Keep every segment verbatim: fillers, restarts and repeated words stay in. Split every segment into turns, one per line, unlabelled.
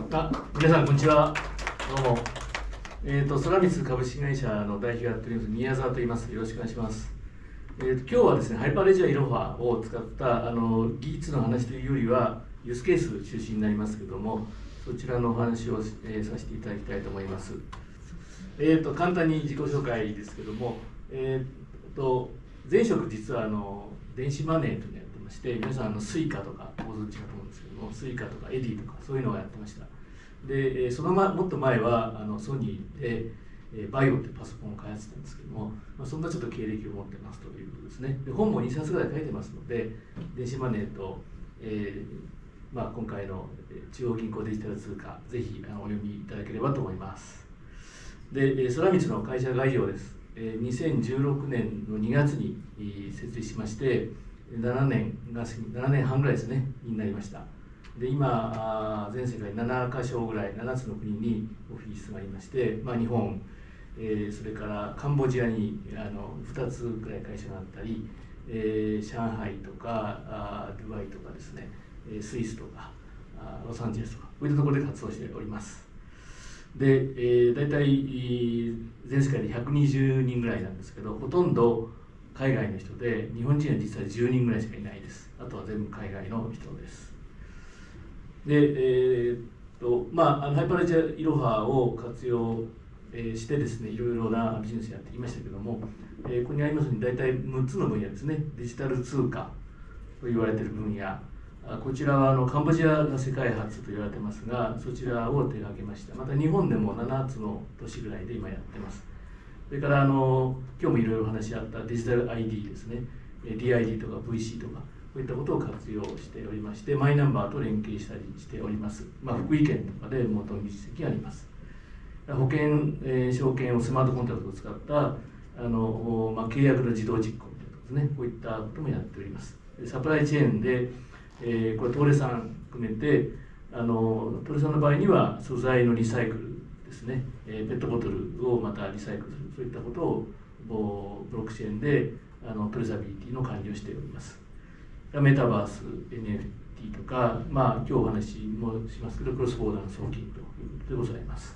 あ、皆さんこんにちは。どうも。えっ、ー、と空光株式会社の代表をやっております宮沢と言います。よろしくお願いします。えーと、今日はですね、ハイパーレジャーイロハを使ったあの技術の話というよりはユースケース中心になりますけども、そちらのお話を、えー、させていただきたいと思います。えーと簡単に自己紹介ですけども、えーと前職実はあの電子マネーというのをやってまして、皆さんあのスイカとかご存知かと思うんですけども、スイカとかエディとかそういうのをやってました。でその、ま、もっと前はあのソニーでバイオというパソコンを開発したんですけども、まあ、そんなちょっと経歴を持ってますということですね。で本もにさつぐらい書いてますので、電子マネーと、えーまあ、今回の中央銀行デジタル通貨、ぜひあのお読みいただければと思います。で空光の会社概要です。にせんじゅうろくねんのにがつに設立しまして、ななねんがななねんはんぐらいですねになりました。で今全世界ななかしょぐらいななつの国にオフィスがありまして、まあ、日本、えー、それからカンボジアにあのふたつぐらい会社があったり、えー、上海とかあドバイとかですね、スイスとかあロサンゼルスとかこういったところで活動しております。で、えー、大体全世界でひゃくにじゅうにんぐらいなんですけど、ほとんど海外の人で、日本人は実はじゅうにんぐらいしかいないです。あとは全部海外の人です。で、えーっとまあ、あのハイパーレジャーイロハを活用、えー、してですね、いろいろなビジネスやってきましたけども、えー、ここにありますように大体むっつの分野ですね。デジタル通貨と言われている分野、こちらはあのカンボジアが世界初と言われてますが、そちらを手がけました。また日本でもななつの都市ぐらいで今やってます。それからあの今日もいろいろ話し合ったデジタル アイディー ですね、 ディーアイディー とか ブイシー とかこういったことを活用しておりまして、マイナンバーと連携したりしております。まあ、福井県とかで元の実績があります。保険、えー、証券をスマートコントラクトを使ったあの、まあ、契約の自動実行みたいなことですね、こういったこともやっております。サプライチェーンで、えー、これ東レさん含めて、あの東レさんの場合には素材のリサイクルですね、えー、ペットボトルをまたリサイクルする、そういったことをブロックチェーンであのトレーサビリティの管理をしております。メタバース、エヌエフティー とか、まあ、今日お話もしますけど、クロスボーダーの送金ということでございます。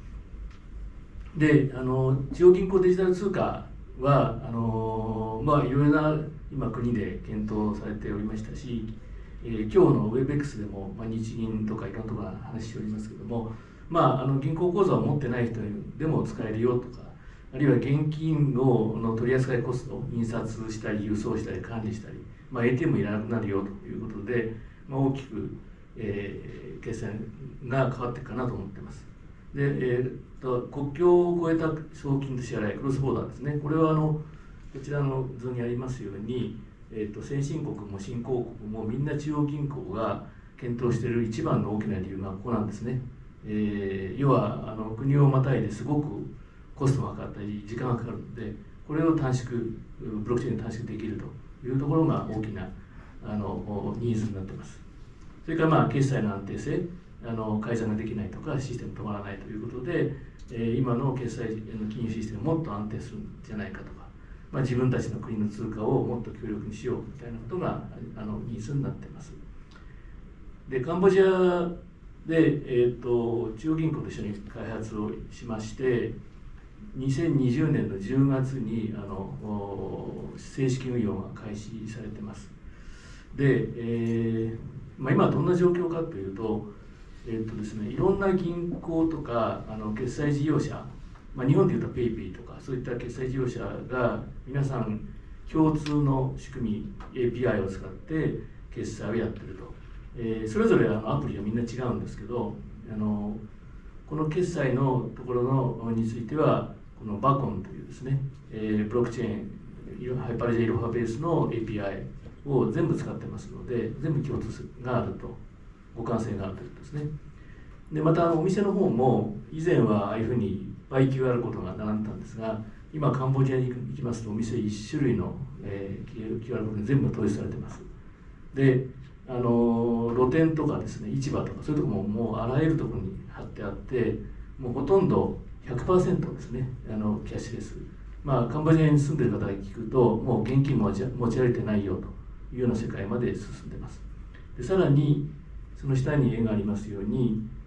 で、あの中央銀行デジタル通貨は、あのまあ、いろいろな今、国で検討されておりましたし、えー、今日の ウェブエックス でも、まあ、日銀とかいろんなところ話しておりますけども、まあ、あの銀行口座を持ってない人でも使えるよとか、あるいは現金のの取り扱いコストを印刷したり、郵送したり、管理したり、まあ、エーティーエム いらなくなるよということで、まあ、大きく、えー、決済が変わっていくかなと思っています。で、えー、と国境を越えた送金と支払い、クロスボーダーですね、これはあのこちらの図にありますように、えー、と先進国も新興国もみんな中央銀行が検討している一番の大きな理由がここなんですね。えー、要はあの国をまたいですごくコストがかかったり時間がかかるので、これを短縮、ブロックチェーンで短縮できるというところが大きなあのニーズになっています。それからまあ決済の安定性、あの改ざんができないとかシステム止まらないということで、えー、今の決済の金融システムもっと安定するんじゃないかとか、まあ、自分たちの国の通貨をもっと強力にしようみたいなことがあのニーズになっています。でカンボジアで、えー、と中央銀行と一緒に開発をしまして、にせんにじゅうねんのじゅうがつにあの正式運用が開始されています。で、えーまあ、今はどんな状況かというと、えーとですね、いろんな銀行とかあの決済事業者、まあ、日本でいうと PayPay とかそういった決済事業者が皆さん共通の仕組み エーピーアイ を使って決済をやってると、えー、それぞれあのアプリはみんな違うんですけど、あのこの決済のところのについてはこのバコンというですね、えー、ブロックチェーンハイパーレジャーイロハベースの エーピーアイ を全部使ってますので、全部共通があると、互換性があるということですね。でまたお店の方も以前はああいうふうにいっぱい キューアール コードが並んだんですが、今カンボジアに行きますとお店いち種類の、えー、キューアール コードで全部統一されてます。であの露店とかですね、市場とかそういうところももうあらゆるところに貼ってあって、もうほとんど ひゃくパーセント ですね、あのキャッシュレス。まあカンボジアに住んでる方が聞くと、もう現金持ち持ち歩いてないよというような世界まで進んでます。でさらにその下に絵がありますように、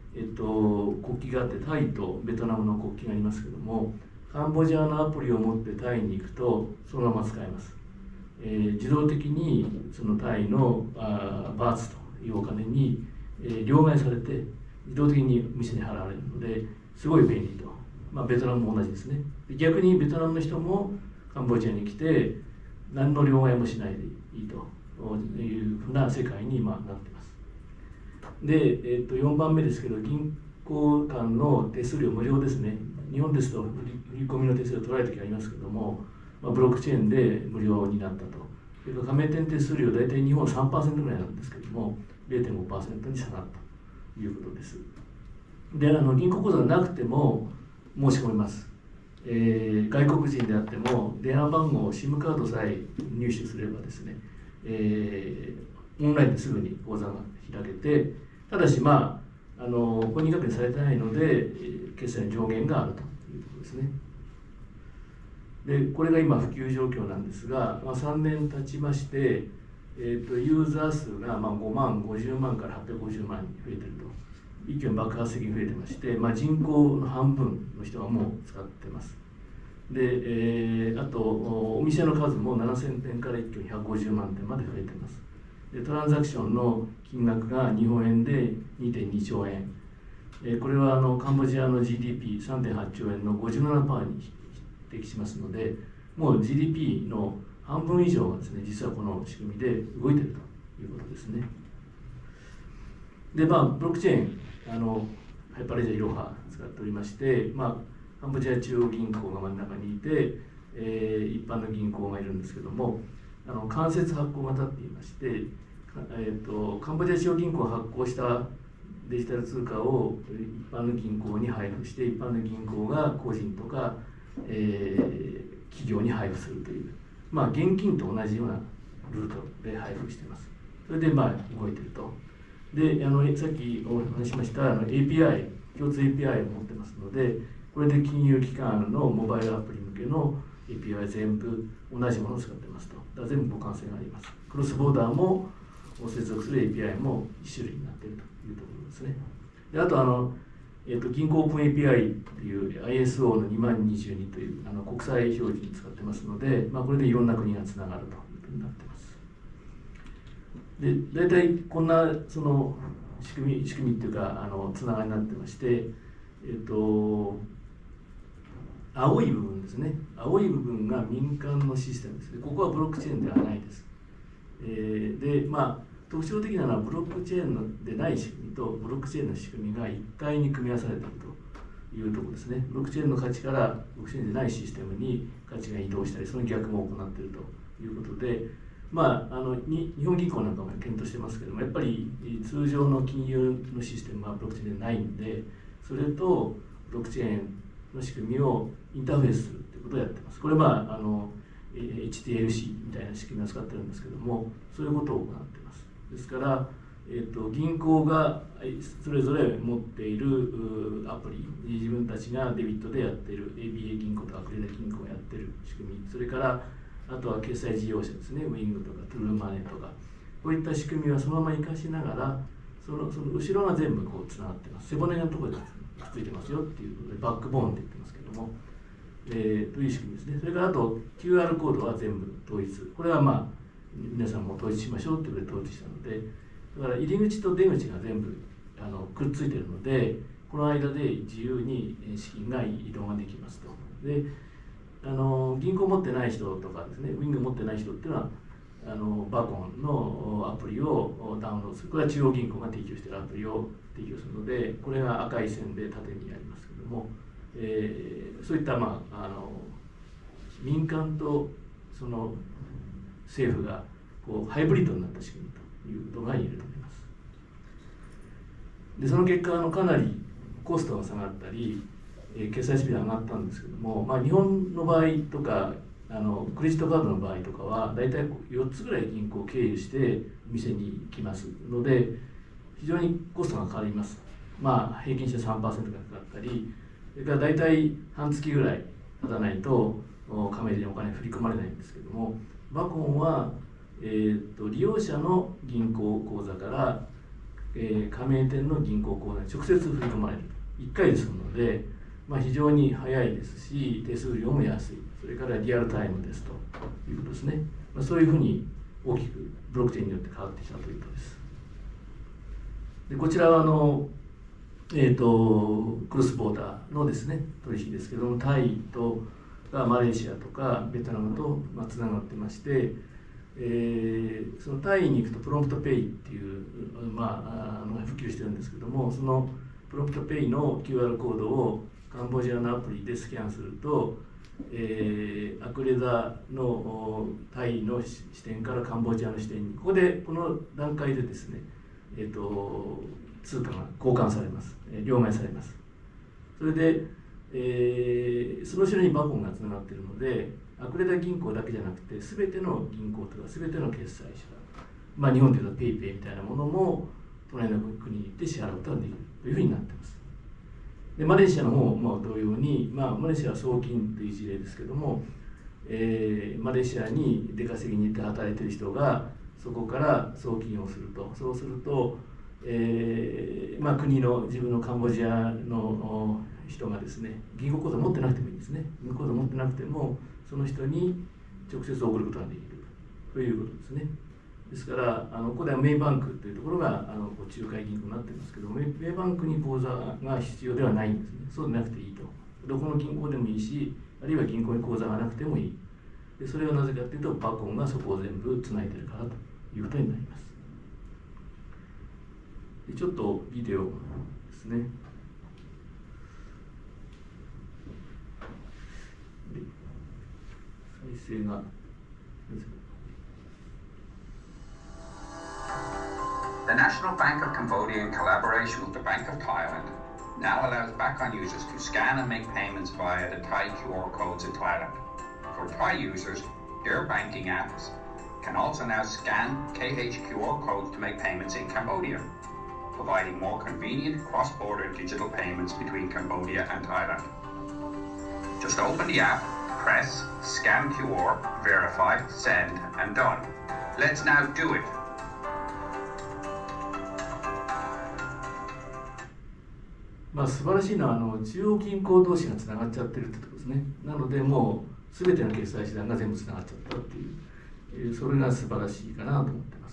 えっと、国旗があって、タイとベトナムの国旗がありますけども、カンボジアのアプリを持ってタイに行くとそのまま使えます。えー、自動的にそのタイのあーバーツというお金に、えー、両替されて自動的に店に払われるのですごい便利と、まあ、ベトナムも同じですね。逆にベトナムの人もカンボジアに来て何の両替もしないでいいというふうな世界に今なっています。で、えー、とよんばんめですけど、銀行間の手数料無料ですね。日本ですと振り込みの手数料取られる時ありますけども、まあ、ブロックチェーンで無料になったと。それから加盟店手数料、大体日本 さんパーセント ぐらいなんですけども、れいてんごパーセント に下がったということです。で、あの銀行口座がなくても申し込みます。えー、外国人であっても電話番号、SIM カードさえ入手すればですね、えー、オンラインですぐに口座が開けて、ただし、まあ、あの本人確認されてないので、決済の上限があるということですね。で、これが今、普及状況なんですが、まあ、さんねん経ちまして、えー、とユーザー数がまあごまん、ごじゅうまんからはっぴゃくごじゅうまんに増えていると。一挙に爆発的に増えてまして、まあ、人口の半分の人がもう使ってます。で、えー、あとお店の数もななせんてんから一挙にひゃくごじゅうまんてんまで増えてます。で、トランザクションの金額が日本円で にてんにちょうえん、えー、これはあのカンボジアの ジーディーピーさんてんはちちょうえんの ごじゅうななパーセント に匹敵しますので、もう ジーディーピー の半分以上がですね、実はこの仕組みで動いているということですね。で、まあ、ブロックチェーン、あのハイパーレジャーイロハ使っておりまして、まあ、カンボジア中央銀行が真ん中にいて、えー、一般の銀行がいるんですけども、あの間接発行型って言いまして、えー、とカンボジア中央銀行が発行したデジタル通貨を一般の銀行に配布して、一般の銀行が個人とか、えー、企業に配布するという、まあ、現金と同じようなルートで配布しています。それで、まあ、動いていると。で、あのさっきお話ししましたあの エーピーアイ、共通 エーピーアイ を持ってますので、これで金融機関のモバイルアプリ向けの エーピーアイ 全部同じものを使ってますと。だから全部互換性があります。クロスボーダーも接続する エーピーアイ も一種類になっているというところですね。で、あとあの、えー、と銀行オープン エーピーアイ という アイエスオー のにまんにじゅうにというあの国際標準に使ってますので、まあ、これでいろんな国がつながるということになっています。で、大体こんなその仕組み、仕組みっていうか、あのつながりになってまして、えっと、青い部分ですね、青い部分が民間のシステムですね、ここはブロックチェーンではないです。えー、で、まあ、特徴的なのは、ブロックチェーンでない仕組みと、ブロックチェーンの仕組みが一体に組み合わされているというところですね。ブロックチェーンの価値から、ブロックチェーンでないシステムに価値が移動したり、その逆も行っているということで、まあ、あのに日本銀行なんかも検討してますけども、やっぱり通常の金融のシステムはブロックチェーンでないんで、それとブロックチェーンの仕組みをインターフェースするということをやってます。これは、まあ、あの エイチティーエルシー みたいな仕組みを使ってるんですけども、そういうことを行っています。ですから、えー、と銀行がそれぞれ持っているアプリ、自分たちがデビットでやっている エービーエー 銀行とかクレダ銀行がやっている仕組み、それからあとは決済事業者ですね、ウィングとかトゥルーマネーとか、こういった仕組みはそのまま生かしながら、そのその後ろが全部こうつながってます。背骨のところでくっついてますよっていうことで、バックボーンって言ってますけども、えー、という仕組みですね。それからあと キューアール コードは全部統一。これはまあ、皆さんも統一しましょうということで統一したので、だから入り口と出口が全部あのくっついているので、この間で自由に資金が移動ができますと。で、あの銀行持ってない人とかですね、ウィング持ってない人っていうのは、あのバコンのアプリをダウンロードする。これは中央銀行が提供しているアプリを提供するので、これが赤い線で縦にありますけども、えー、そういった、まあ、あの民間とその政府がこうハイブリッドになった仕組みということが言えると思います。で、その結果、あのかなりコストが下がったり、えー、決済スピードが上がったんですけども、まあ、日本の場合とか、あのクレジットカードの場合とかは、大体よっつぐらい銀行を経由して店に来ますので、非常にコストがかかります。まあ、平均して さんパーセント がかかったり、それから大体半月ぐらい経たないと、加盟にお金振り込まれないんですけども、バコンは、えー、と利用者の銀行口座からえー、加盟店の銀行口座に直接振り込まれる、いっかいで済むので、まあ、非常に早いですし、手数料も安い、それからリアルタイムですということですね。まあ、そういうふうに大きくブロックチェーンによって変わってきたということです。でこちらはあの、えーと、クロスボーダーのですね取引ですけども、タイとがマレーシアとかベトナムとまあつながってまして、えー、そのタイに行くとプロンプトペイっていう、まあ、あの普及してるんですけども、そのプロンプトペイの キューアール コードをカンボジアのアプリでスキャンすると、えー、アクレザのタイの視点からカンボジアの視点に、ここでこの段階でですね、えー、と通貨が交換されます、えー、両替されます。それで、えー、その後ろにバコンがつながっているので、アクレザ銀行だけじゃなくて、すべての銀行とかすべての決済者、まあ、日本でいうとペイペイみたいなものも隣の国に行って支払うことができるというふうになっています。でマレーシアの方も同様に、まあ、マレーシアは送金という事例ですけども、えー、マレーシアに出稼ぎに行って働いている人がそこから送金をすると、そうすると、えーまあ、国の自分のカンボジアの人がですね、銀行口座持ってなくてもいいんですね、銀行口座持ってなくてもその人に直接送ることができるということですね。ですから、あのここではメイバンクというところがあの仲介銀行になっていますけど、メイバンクに口座が必要ではないんですね。そうでなくていいと。どこの銀行でもいいし、あるいは銀行に口座がなくてもいい。でそれはなぜかというと、バコンがそこを全部つないでいるからということになります。でちょっとビデオですね。で再生が。
The National Bank of Cambodia, in collaboration with the Bank of Thailand, now allows BACON users to scan and make payments via the Thai Q R codes in Thailand. For Thai users, their banking apps can also now scan K H Q R codes to make payments in Cambodia, providing more convenient cross-border digital payments between Cambodia and Thailand. Just open the app, press Scan Q R, verify, send, and done. Let's now do it.
まあ素晴らしいのはあの中央銀行同士がつながっちゃってるってことですね。なのでもうすべての決済手段が全部つながっちゃったっていう、えー、それが素晴らしいかなと思ってます。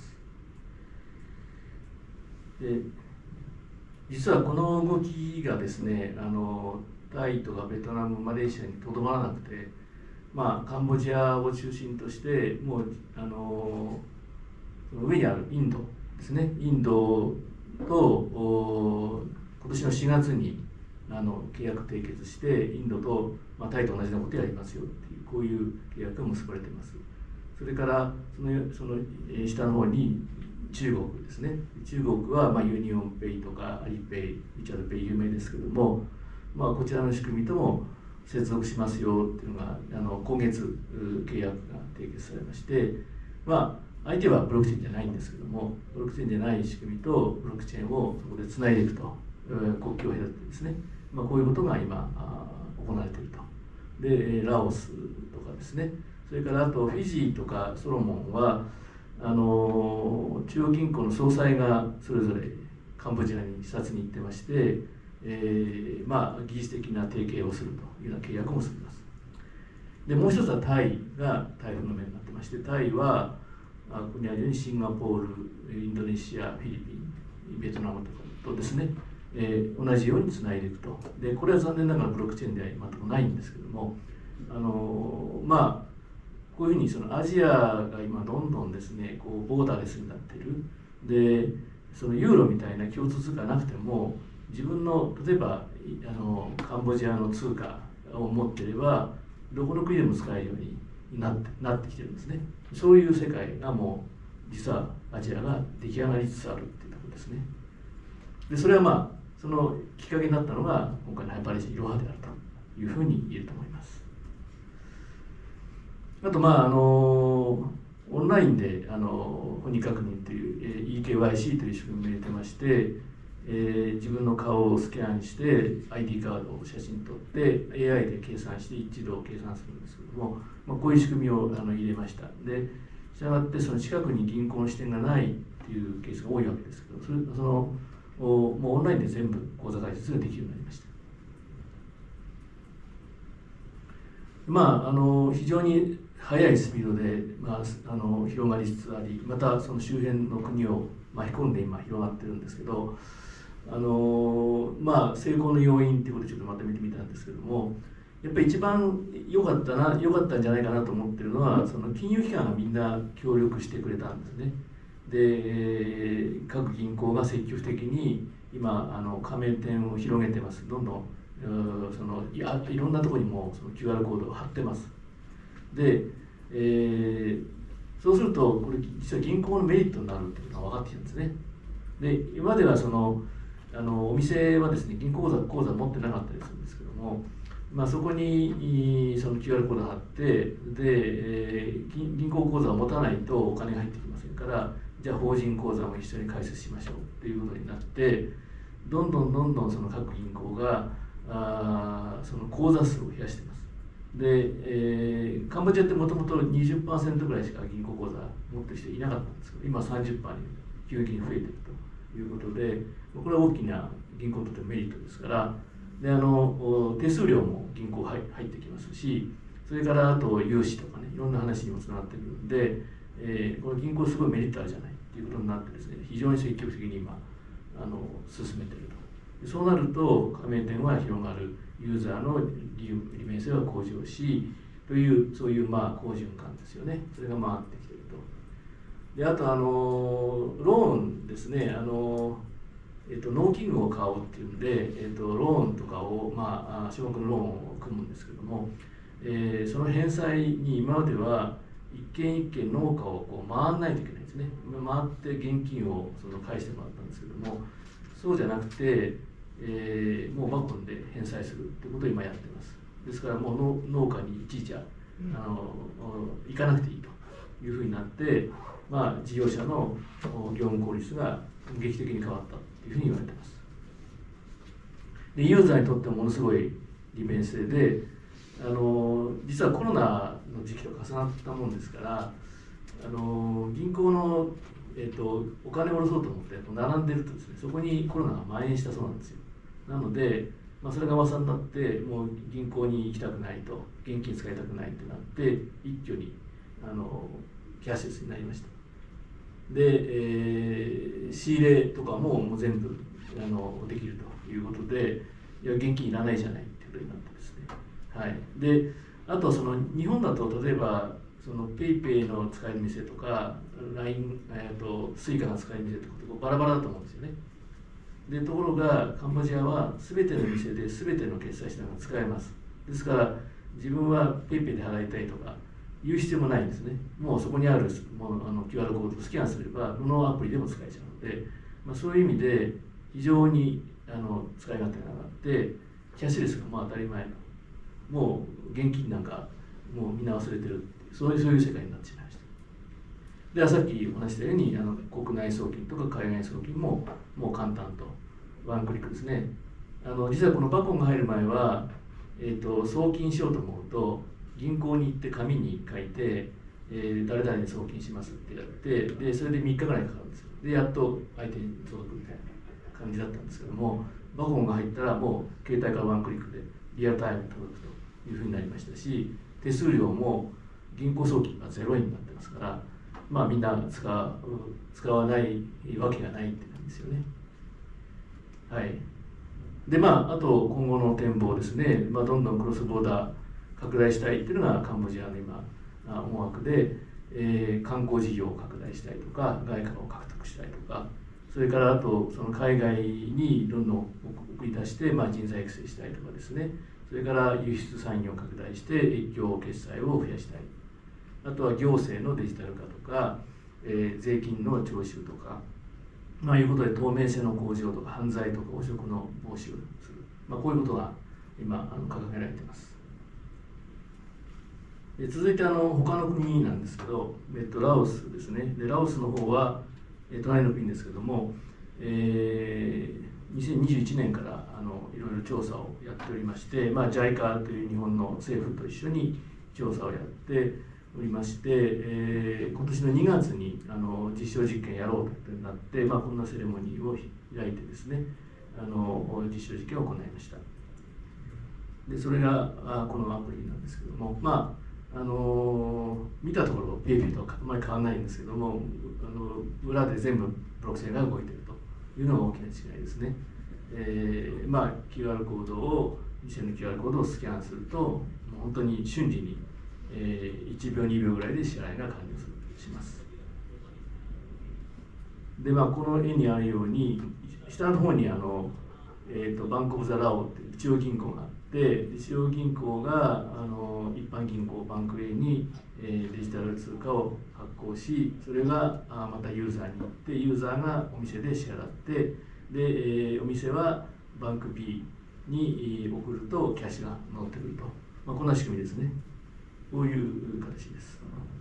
で実はこの動きがですね、あのタイとかベトナム、マレーシアにとどまらなくて、まあ、カンボジアを中心としてもうあのその上にあるインドですね、インドと今年のしがつにあの契約締結して、インドと、まあ、タイと同じようなことをやりますよっていう、こういう契約が結ばれています。それからそのその下の方に中国ですね。中国はまあユニオンペイとかアリペイ、ウィチャットペイ有名ですけども、まあ、こちらの仕組みとも接続しますよっていうのがあの今月契約が締結されまして、まあ、相手はブロックチェーンじゃないんですけども、ブロックチェーンじゃない仕組みとブロックチェーンをそこでつないでいくと、国境を隔ててですね、まあ、こういうことが今行われていると。でラオスとかですね、それからあとフィジーとかソロモンはあの中央銀行の総裁がそれぞれカンボジアに視察に行ってまして、えー、まあ技術的な提携をするというような契約も結びます。でもう一つはタイが台風の目になってまして、タイはここにあるようにシンガポール、インドネシア、フィリピン、ベトナムとかとですね、えー、同じようにつないでいくと。でこれは残念ながらブロックチェーンでは全くないんですけども、あのー、まあこういうふうにそのアジアが今どんどんですね、こうボーダーレスになっている。でそのユーロみたいな共通通貨なくても、自分の例えばあのカンボジアの通貨を持っていればどこの国でも使えるようになってなってきてるんですね。そういう世界がもう実はアジアが出来上がりつつあるっていうところですね。でそれはまあそのきっかけになったのが今回のハイパーレジャーイロハであるというふうに言えると思います。あとまああのオンラインであの本人確認という、えー、イーケーワイシー という仕組みを入れてまして、えー、自分の顔をスキャンして アイディー カードを写真撮って エーアイ で計算して一度計算するんですけども、まあ、こういう仕組みをあの入れました。でしたがってその近くに銀行の支店がないっっていうケースが多いわけですけど、それそのもうオンラインで全部口座開設ができるようになりました。まあ、あの非常に速いスピードで、まあ、あの広がりつつあり、またその周辺の国を巻き込んで今広がってるんですけど、あのまあ、成功の要因ということでちょっとまとめてみたんですけども、やっぱり一番良かったな良かったんじゃないかなと思ってるのは、その金融機関がみんな協力してくれたんですね。で、各銀行が積極的に今あの加盟店を広げてます。どんどんそのいやいろんなところにもその キューアール コードを貼ってます。で、えー、そうするとこれ実は銀行のメリットになるっていうのが分かってきたんですね。で、今まではそのあのお店はですね、銀行口座口座持ってなかったりするんですけども、まあ、そこにその キューアール コードを貼って、で、えー、銀行口座を持たないとお金が入ってきませんから、じゃあ法人口座も一緒に開設しましょうっていうことになって、どんどんどんどんその各銀行があその口座数を増やしています。で、えー、カンボジアってもともと にじゅっパーセント ぐらいしか銀行口座持ってる人いなかったんですけど、今 さんじゅっパーセント に急激に増えているということで、これは大きな銀行にとってのメリットですから、であの手数料も銀行入ってきますし、それからあと融資とかね、いろんな話にもつながってくるんで、えー、この銀行すごいメリットあるじゃないっていうことになってですね、非常に積極的に今あの進めていると。そうなると加盟店は広がる、ユーザーの利利便性は向上しという、そういうまあ好循環ですよね。それが回ってきていると。で、あとあのローンですね、あのえっと、農機具を買おうっていうんで、えっと、ローンとかを、まあ、諸国のローンを組むんですけども、えー、その返済に今までは一軒一軒農家をこう回らないといけないんですね。回って現金をその返してもらったんですけども、そうじゃなくて、えー、もうバコンで返済するってことを今やってます。ですからもう農家にいちいちあの行かなくていいというふうになって、まあ、事業者の業務効率が劇的に変わったというふうに言われています。で、ユーザーにとってもものすごい利便性で、あの実はコロナの時期と重なったもんですから、あの銀行の、えー、とお金を下ろそうと思って並んでるとですね、そこにコロナが蔓延したそうなんですよ。なので、まあ、それが噂になって、もう銀行に行きたくないと、現金使いたくないってなって、一挙にあのキャッシュレスになりました。で、えー、仕入れとかももう全部あのできるということで、いや現金いらないじゃないっていうことになってですね。はい、で、あとその日本だと例えばその PayPay の使える店とか ライン、えー、と Suica が使える店とかバラバラだと思うんですよね。でところがカンボジアは全ての店で全ての決済手段が使えます。ですから自分は PayPay で払いたいとか言う必要もないんですね。もうそこにあるもうあの キューアール コードをスキャンすればどのアプリでも使えちゃうので、まあ、そういう意味で非常にあの使い勝手が上がってキャッシュレスがまあ当たり前の、もう現金なんかもうみんな忘れてるっていう、そういうそういう世界になってしまいました。ではさっきお話したようにあの国内送金とか海外送金ももう簡単とワンクリックですね。あの実はこのバコンが入る前は、えー、と送金しようと思うと銀行に行って紙に書いて、えー、誰々に送金しますってやって、でそれでみっかぐらいかかるんですよ。でやっと相手に届くみたいな感じだったんですけども、バコンが入ったらもう携帯からワンクリックでリアルタイムに届くというふうになりましたし、手数料も銀行送金がゼロ円になってますから、まあみんな使う使わないわけがないって感じですよね。はい。でまああと今後の展望ですね、まあ、どんどんクロスボーダー拡大したいっていうのがカンボジアの今思惑で、えー、観光事業を拡大したいとか外貨を獲得したいとか、それからあとその海外にどんどん送り出して、まあ、人材育成したいとかですね、それから輸出産業を拡大して越境決済を増やしたい、あとは行政のデジタル化とか、えー、税金の徴収とか、まあ、いうことで透明性の向上とか犯罪とか汚職の防止をする、まあ、こういうことが今あの掲げられています。で続いてあの他の国なんですけど、えっと、ラオスですね。でラオスの方は、えー、隣の国ですけども、えー、にせんにじゅういちねんからあのいろいろ調査をやっておりまして、まあ、ジャイカ という日本の政府と一緒に調査をやって、 おりまして、えー、今年のにがつにあの実証実験やろうとなって、まあ、こんなセレモニーを開いてですね、あの実証実験を行いました。でそれがあこのアプリなんですけども、まああの見たところ PayPay とはあまり変わらないんですけども、あの裏で全部ブロックチェーンが動いているというのが大きな違いですね。えーまあ、キューアール コードを店の キューアール コードをスキャンすると、もう本当に瞬時に、えー、いちびょうにびょうぐらいで支払いが完了するします。で、まあ、この絵にあるように下の方にあの、えー、とバンク・オブ・ザ・ラオっていう中央銀行があって、中央銀行があの一般銀行バンク A に、えー、デジタル通貨を発行し、それがあまたユーザーに行って、ユーザーがお店で支払って、で、えー、お店はバンク B に送るとキャッシュが乗ってくると、まあ、こんな仕組みですね。こういう形です。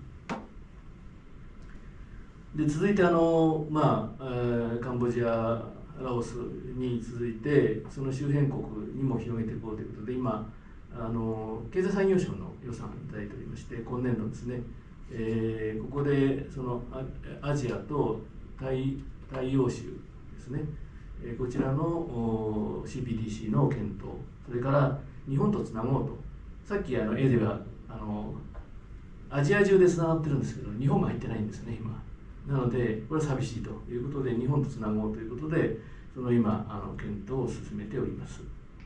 で続いてあの、まあえー、カンボジア、ラオスに続いて、その周辺国にも広げていこうということで、今、あの経済産業省の予算をいただいておりまして、今年度ですね、えー、ここでそのアジアと大洋州ですね、こちらの シーピーディーシー の検討、それから日本とつなごうと、さっきあの絵ではあのアジア中でつながってるんですけど、日本が入ってないんですね、今。なので、これは寂しいということで、日本とつなごうということで、その今、あの検討を進めております。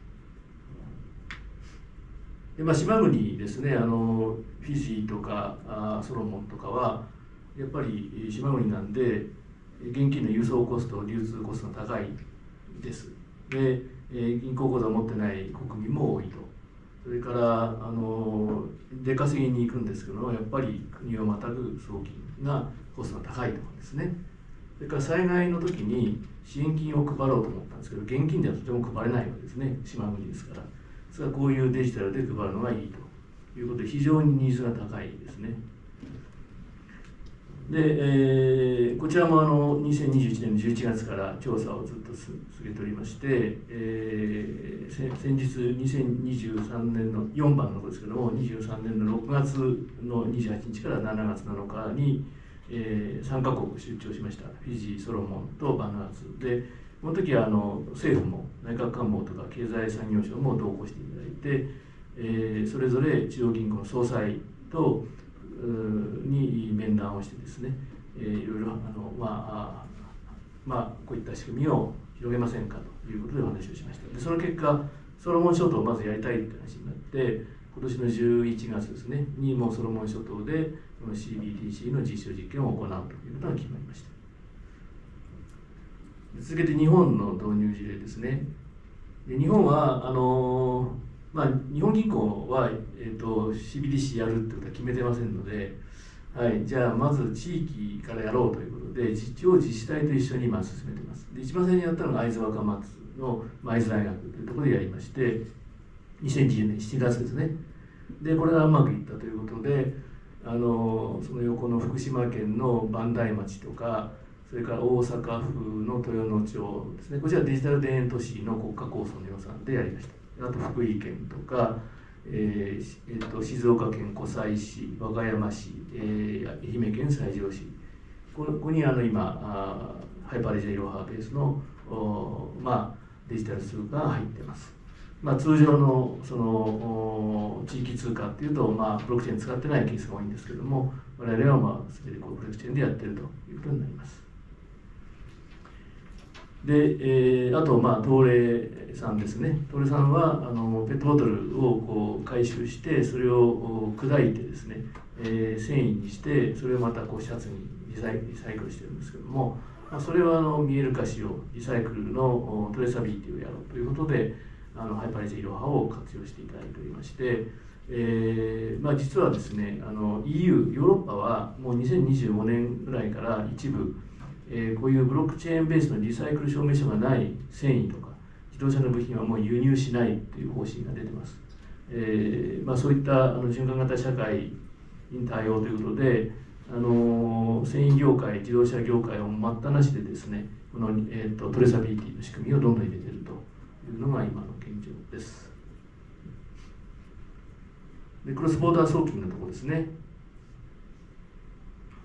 でまあ、島国ですね、あのフィジーとかあソロモンとかは、やっぱり島国なんで、現金の輸送コスト、流通コストが高いです。で、銀行口座を持ってない国民も多いと。それからあの出稼ぎに行くんですけど、やっぱり国をまたぐ送金がコストが高いと思うんですね。それから災害の時に支援金を配ろうと思ったんですけど、現金ではとても配れないわけですね、島国ですから。ですからこういうデジタルで配るのがいいということで、非常にニーズが高いですね。で、えー、こちらもあのにせんにじゅういちねんのじゅういちがつから調査をずっと続けておりまして、えー、先日にせんにじゅうさんねんのよんばんのことですけども、にじゅうさんねんのろくがつのにじゅうはちにちからしちがつなのかに、えー、さんかこく出張しました。フィジー、ソロモンとバヌアツで、この時はあの政府も内閣官房とか経済産業省も同行していただいて、えー、それぞれ中央銀行の総裁とに面談をしてですね、えー、いろいろあの、まあまあ、こういった仕組みを広げませんかということでお話をしました。でその結果、ソロモン諸島をまずやりたいという話になって、今年のじゅういちがつですねにもソロモン諸島でこの シービーティーシー の実証実験を行うということが決まりました。続けて日本の導入事例ですね。で日本はあのまあ、日本銀行は、えー、と シービーティーシー やるってことは決めてませんので、はい、じゃあまず地域からやろうということで、地方自治体と一緒に今進めています。で一番最初にやったのが会津若松の会津大学というところでやりまして、にせんにじゅうねんしちがつですね。でこれがうまくいったということで、あのその横の福島県の磐梯町とか、それから大阪府の豊野町ですね、こちらデジタル田園都市の国家構想の予算でやりました。あと福井県とか、えーえー、と静岡県湖西市、和歌山市、えー、愛媛県西条市、ここにあの今あハイパーレジャーイロハベースの、まあ、デジタル通貨が入っています。まあ、通常のその地域通貨っていうと、まあ、ブロックチェーン使ってないケースが多いんですけども、我々はまあ全てこうブロックチェーンでやってるということになります。で、えー、あと、まあ、東レさんですね。東レさんはあのペットボトルをこう回収して、それを砕いてですね、えー、繊維にして、それをまたこうシャツにリサイリサイクルしてるんですけども、まあ、それはあの見える化しをリサイクルのトレーサビリティをやろうということで、あのハイパーレジャーイロハを活用していただいておりまして、えーまあ、実はですね、あの イーユー、ヨーロッパはもうにせんにじゅうごねんぐらいから一部、えー、こういうブロックチェーンベースのリサイクル証明書がない繊維とか自動車の部品はもう輸入しないという方針が出てます。えーまあ、そういったあの循環型社会に対応ということで、あのー、繊維業界、自動車業界を待ったなしでですね、この、えー、とトレーサビリティの仕組みをどんどん入れているというのが今の現状です。でクロスボーダー送金のところですね。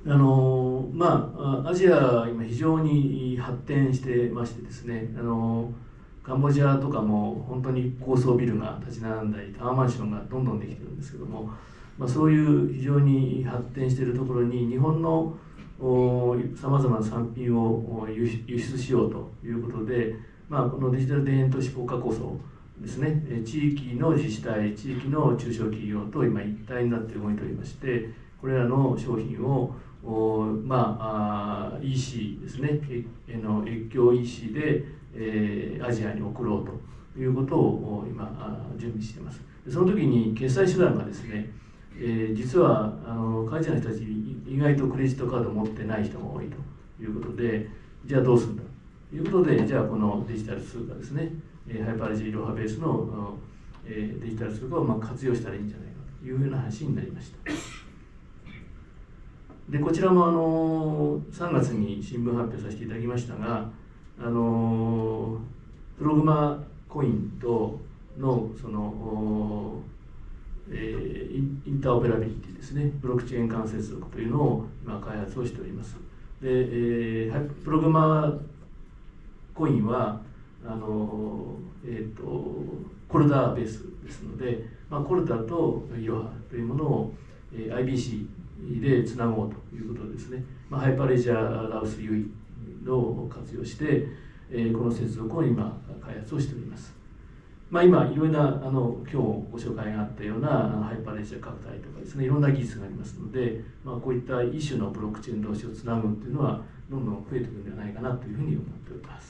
あのまあ、アジアは今非常に発展してましてですね、あのカンボジアとかも本当に高層ビルが立ち並んだりタワーマンションがどんどんできてるんですけども、まあ、そういう非常に発展しているところに日本のさまざまな産品を輸出しようということで、まあ、このデジタル田園都市国家構想ですね、地域の自治体、地域の中小企業と今一体になって動いておりまして、これらの商品をまあ、イーシー ですね、えの越境 イーシー で、えー、アジアに送ろうということを今準備しています。その時に決済手段がですね、えー、実はあのカジノの人たち意外とクレジットカードを持ってない人が多いということで、じゃあどうするんだということで、じゃあこのデジタル通貨ですね、ハイパーレジャーイロハベースの、えー、デジタル通貨をまあ活用したらいいんじゃないかというふうな話になりました。でこちらもあのさんがつに新聞発表させていただきましたが、あのプログマコインとのその、えー、インターオペラビリティですね、ブロックチェーン間接続というのを今開発をしております。で、えー、プログマコインはあの、えー、とコルダベースですので、まあ、コルダとイロハというものを、えー、アイビーシーでつなごうということですね、まあ、ハイパーレジャーラウス ユーイー を活用して、えー、この接続を今開発をしております。まあ、今いろいろなあの今日ご紹介があったようなハイパーレジャー拡大とかですね、いろんな技術がありますので、まあ、こういった一種のブロックチェーン同士をつなぐっていうのはどんどん増えてくるんではないかなというふうに思っております。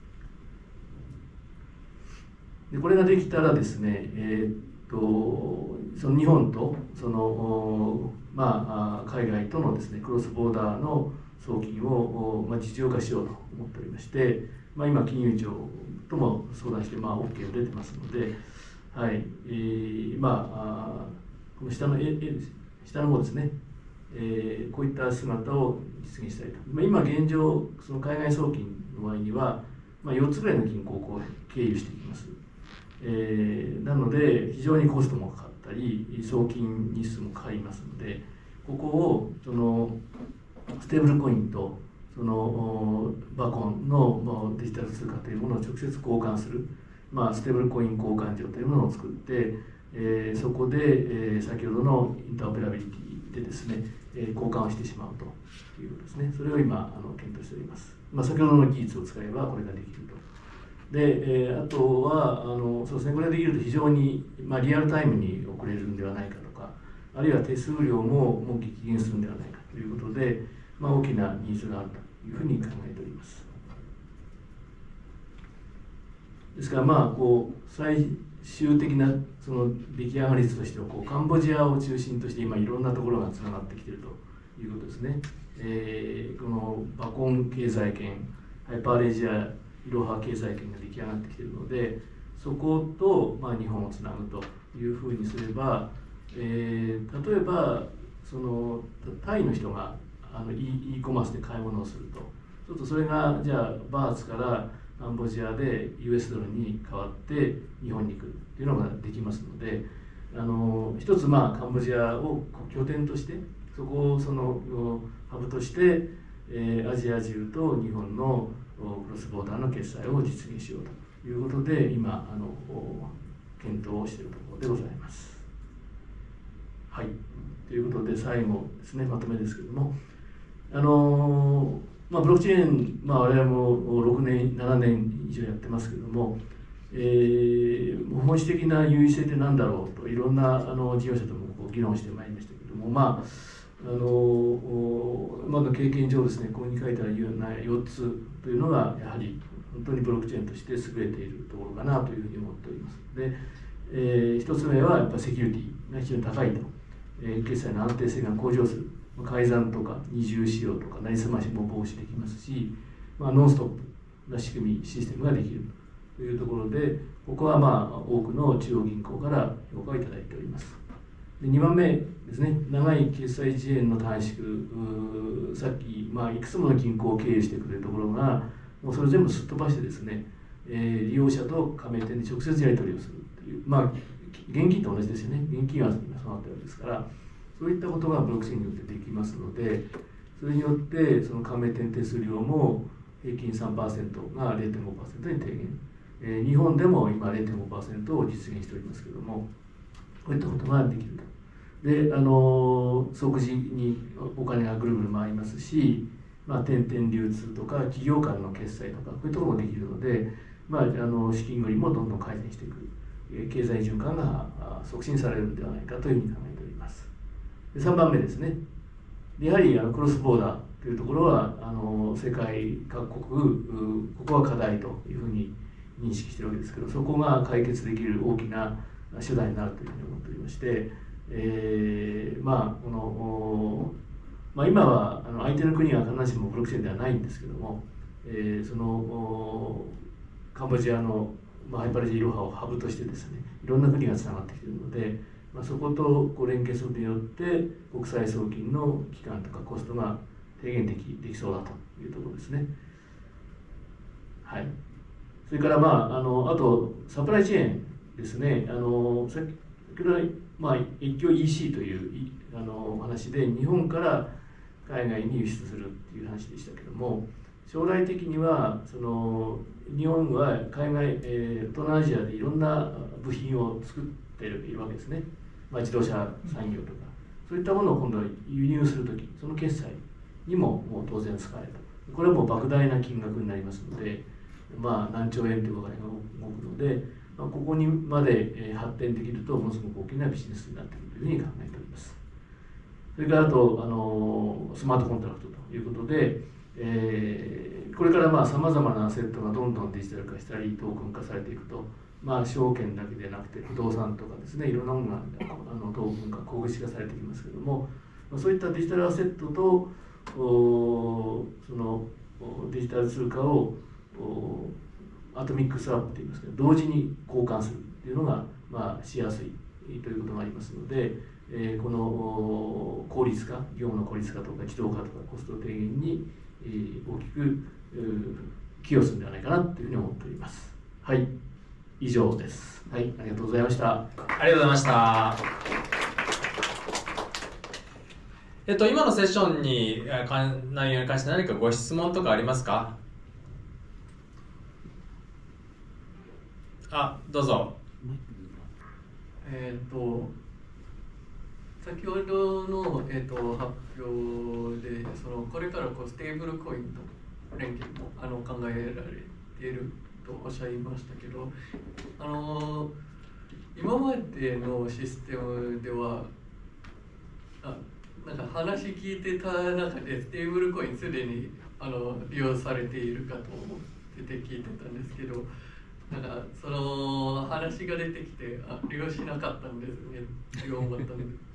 でこれができたらですね、えー、とその日本とその、まあ、海外とのですねクロスボーダーの送金を、まあ、実用化しようと思っておりまして、まあ、今金融庁とも相談して、まあ、OK が出てますので、はいえー、まあこの下の絵下の方ですね、えー、こういった姿を実現したいと。まあ、今現状その海外送金の場合には、まあ、よっつぐらいの銀行を経由していきます。えー、なので非常にコストもかかったり送金日数もかかりますので、ここをそのステーブルコインとそのバコンのデジタル通貨というものを直接交換する、まあ、ステーブルコイン交換所というものを作って、えー、そこで、えー、先ほどのインターオペラビリティでですね、えー、交換をしてしまうということですね。それを今あの検討しております。まあ、先ほどの技術を使えばこれができると。で、えー、あとはあのそうですね、これができると非常に、まあ、リアルタイムに送れるんではないかとか、あるいは手数料ももう激減するんではないかということで、まあ、大きなニーズがあるというふうに考えております。ですから、まあ、こう最終的なその出来上がり率としてはこうカンボジアを中心として今いろんなところがつながってきているということですね。えー、このバコン経済圏、ハイパーレジャーイロハ経済圏が出来上がってきているので、そこと、まあ、日本をつなぐというふうにすれば、えー、例えばそのタイの人があの e コマースで買い物をすると、ちょっとそれがじゃあバーツからカンボジアで ユーエス ドルに変わって日本に来るっていうのができますので、あの一つまあカンボジアを拠点として、そこをそのハブとして、えー、アジア中と日本のクロスボーダーの決済を実現しようということで今あの検討をしているところでございます。はい、ということで最後ですね、まとめですけれども、あのまあ、ブロックチェーン、まあ、我々もろくねんななねん以上やってますけれども、えー、本質的な優位性って何だろうといろんなあの事業者ともこう議論してまいりましたけれども、まああのまだ経験上ですね、ここに書いてあるようなよっつというのがやはり本当にブロックチェーンとして優れているところかなというふうに思っております。で、えー、ひとつめはやっぱりセキュリティが非常に高いと、えー、決済の安定性が向上する、改ざんとか二重使用とかなりすましも防止できますし、まあ、ノンストップな仕組みシステムができるというところで、ここはまあ多くの中央銀行から評価をいただいております。でにばんめですね、長い決済遅延の短縮、さっき、まあ、いくつもの銀行を経由してくれるところが、もうそれ全部すっ飛ばしてですね、えー、利用者と加盟店で直接やり取りをするという、まあ、現金と同じですよね、現金はそうなってるわけですから、 そういったことがブロックチェーンによってできますので、それによってその加盟店手数料も平均 さんパーセント が ゼロてんごパーセント に低減、えー、日本でも今 ゼロてんごパーセント を実現しておりますけれども、こういったことができると。で、あの即時にお金がぐるぐる回りますし、まあ、点々流通とか企業間の決済とかこういうところもできるので、まあ、あの資金繰りもどんどん改善していく、えー、経済循環が促進されるのではないかというふうに考えております。でさんばんめですね。やはりあのクロスボーダーというところはあの世界各国ここは課題というふうに認識しているわけですけど、そこが解決できる大きな手段になるというふうに思っておりまして、えー、まあこの、まあ、今はあの相手の国が必ずしもブロックチェーンではないんですけども、えー、そのカンボジアの、まあ、ハイパレジーイロハをハブとしてですね、いろんな国がつながってきているので、まあ、そことこう連携することによって国際送金の期間とかコストが低減できできそうだというところですね。はい。それから、まあ、あのあとサプライチェーンですね。あの先ほど、まあ、越境 イーシー というあの話で日本から海外に輸出するっていう話でしたけども、将来的にはその日本は海外、えー、東南アジアでいろんな部品を作っているわけですね。まあ、自動車産業とかそういったものを今度は輸入するとき、その決済にももう当然使えると。これはもう莫大な金額になりますので、まあ、何兆円というお金が動くので、まあ、ここにまで発展できるとものすごく大きなビジネスになっているというふうに考えております。それからあとあのスマートコントラクトということで、えー、これからさまざまなアセットがどんどんデジタル化したりトークン化されていくと、まあ、証券だけでなくて不動産とかですね、いろんなものがあのトークン化小口化されてきますけれども、そういったデジタルアセットとそのデジタル通貨をアトミックスワップといいますけど、同時に交換するというのが、まあ、しやすいということがありますので、えー、この効率化、業務の効率化とか自動化とかコスト低減に、えー、大きく寄与するんではないかなというふうに思っております。はい、以上です。はい、ありがとうございました。
ありがとうございました。えっと、今のセッションに内容に関して何かご質問とかありますか？あ、どうぞ。
えっと先ほどの、えー、と発表でそのこれからこうステーブルコインと連携もあの考えられているとおっしゃいましたけど、あの今までのシステムではあなんか話聞いてた中でステーブルコインすでにあの利用されているかと思ってて聞いてたんですけど、なんかその話が出てきてあ利用しなかったんですねって思ったんです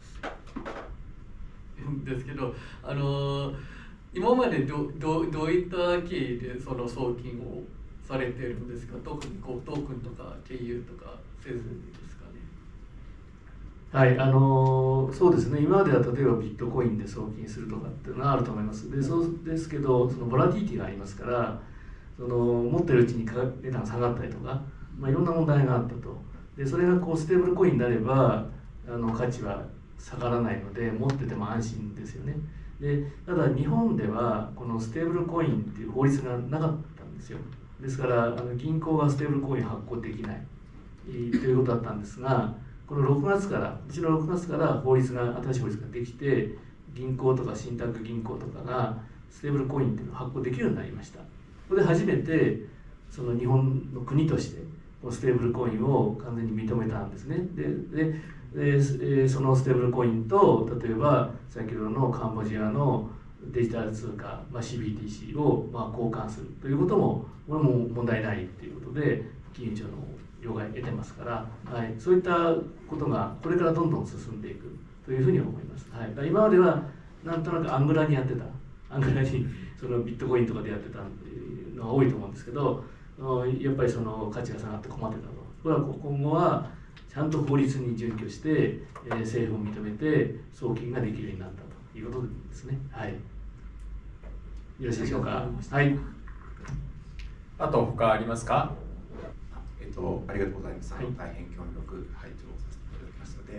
ですけど、あの今まで ど, ど, どういった経緯でその送金をされているんですか？特にこうトークンとか経由とかせずにですかね。
はい、あのそうですね、今までは例えばビットコインで送金するとかっていうのがあると思います。でそうですけど、そのボラティティがありますから、その持ってるうちに値段が下がったりとか、まあ、いろんな問題があったと。でそれがこうステーブルコインになればあの価値は下がらないので持ってても安心ですよね。でただ日本ではこのステーブルコインっていう法律がなかったんですよ。ですからあの銀行がステーブルコイン発行できないということだったんですが、このろくがつからうちのろくがつから法律が新しい法律ができて、銀行とか信託銀行とかがステーブルコインっていうのを発行できるようになりました。ここで初めてその日本の国としてステーブルコインを完全に認めたんですね。でででそのステーブルコインと例えば先ほどのカンボジアのデジタル通貨、まあ、シービーティーシー をまあ交換するということもこれも問題ないということで金融庁の了解を得てますから、はい、そういったことがこれからどんどん進んでいくというふうに思います。はい、今まではなんとなくアングラにやってたアングラにそのビットコインとかでやってたのが多いと思うんですけど、やっぱりその価値が下がって困ってたと。これは今後はちゃんと法律に準拠して、えー、政府を認めて送金ができるようになったということですね。はい。よろしいでしょうか。はい。
あと他ありますか？
えっとありがとうございます。はい、大変興味深く拝聴させていただきましたので、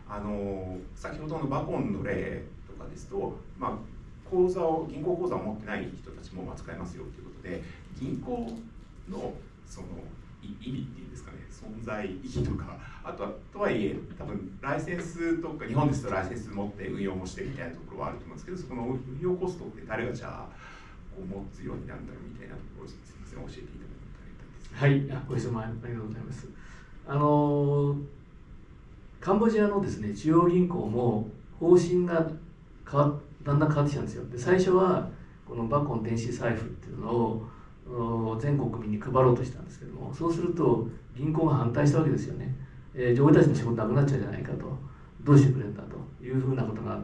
あの先ほどのバコンの例とかですと、まあ、口座を銀行口座を持ってない人たちもまあ使えますよということで、銀行のその意味っていうんですかね、存在意義とか、あとはとはいえ多分ライセンスとか、日本ですとライセンス持って運用もしてみたいなところはあると思うんですけど、そこの運用コストって誰がじゃあこう持つようになるんだろうみたいなところをすみません、教えていただきたいです。
はい、ご質問ありがとうございます。あのカンボジアのですね中央銀行も方針が変わだんだん変わってきたんですよ。で最初はこのバコン電子財布っていうのを全国民に配ろうとしたんですけども、そうすると銀行が反対したわけですよね。えー、じゃあ俺たちの仕事なくなっちゃうじゃないかと、どうしてくれるんだというふうなことがあって、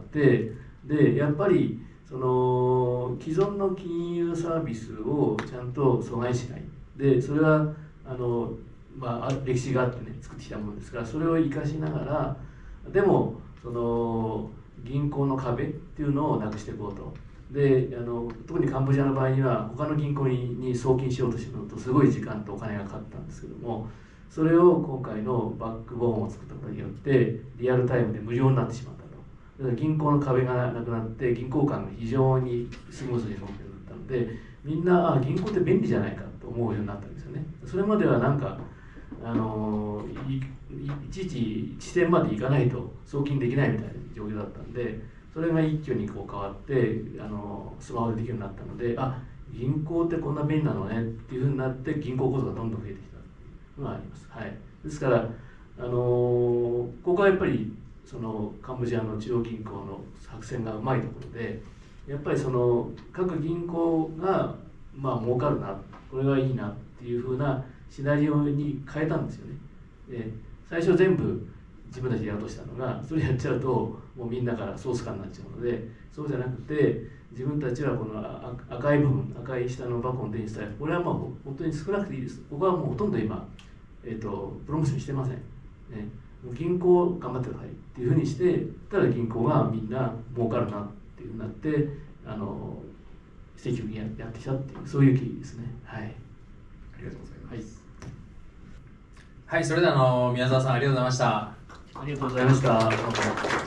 でやっぱりその既存の金融サービスをちゃんと阻害しないで、それはあの、まあ、歴史があってね作ってきたものですから、それを生かしながらでもその銀行の壁っていうのをなくしていこうと。であの特にカンボジアの場合には他の銀行 に, に送金しようとしてるとすごい時間とお金がかかったんですけども、それを今回のバックボーンを作ったことによってリアルタイムで無料になってしまったと。だから銀行の壁がなくなって銀行間が非常にスムーズに動くようになったので、みんなあ銀行って便利じゃないかと思うようになったんですよね。それまではなんかあの い, い, いちいち地点まで行かないと送金できないみたいな状況だったんで、それが一挙にこう変わってあのスマホでできるようになったので、あ銀行ってこんな便利なのねっていうふうになって銀行口座がどんどん増えてきたのがあります。はい、ですからあのここはやっぱりそのカンボジアの中央銀行の作戦がうまいところで、やっぱりその各銀行がまあ儲かるな、これはいいなっていうふうなシナリオに変えたんですよね。で最初全部自分たちでやろうとしたのが、それやっちゃうともうみんなからソース化になっちゃうので、そうじゃなくて自分たちはこの赤い部分、赤い下のバコン電子財布、これはまあ本当に少なくていいです。ここはもうほとんど今、えー、とプロモーションしてません、ね、銀行頑張ってくださいっていうふうにして、ただ銀行がみんな儲かるなっていうふうになって、あの積極的にやってきたっていう、そういう経緯ですね。はい、
ありがとうございます。
はい、はい、それではあの宮沢さんありがとうございました。
ありがとうございました。